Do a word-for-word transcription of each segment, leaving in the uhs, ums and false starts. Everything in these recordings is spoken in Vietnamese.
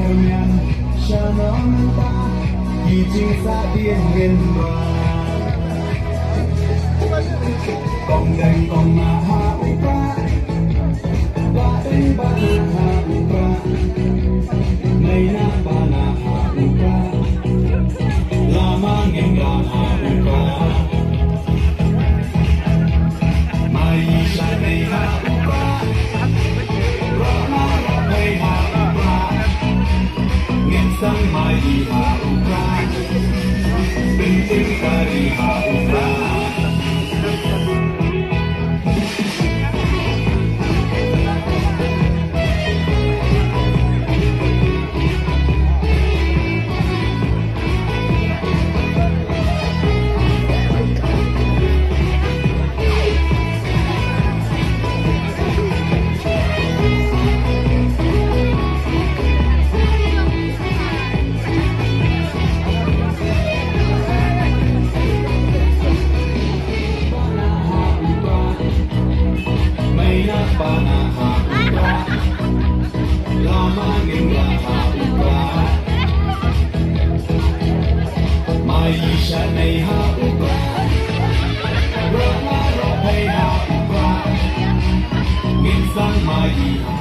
miền cha nó ta kỳ chinh xa tiên nghiền mà còn đây còn mà ha upa ba đến ba na ha upa này na ba na ha upa lama ngeng la ha upa maisha này ha upa rama này ha upa ngeng sang mai ha upa bình tĩnh kari ha upa Maisha này ha upa, rama rohai ha upa, nghìn sang mai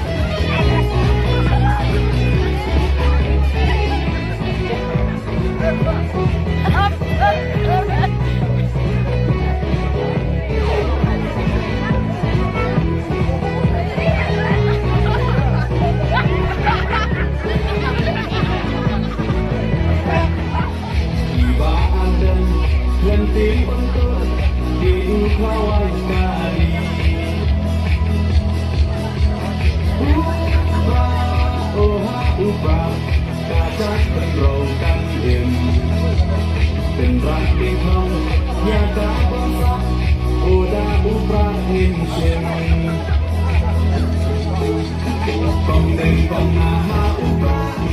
tìnhรักเป็นเขาอยากจะบอกรักโอดาอุปราหินเชมต้องเดินต้องมาหาอุปรา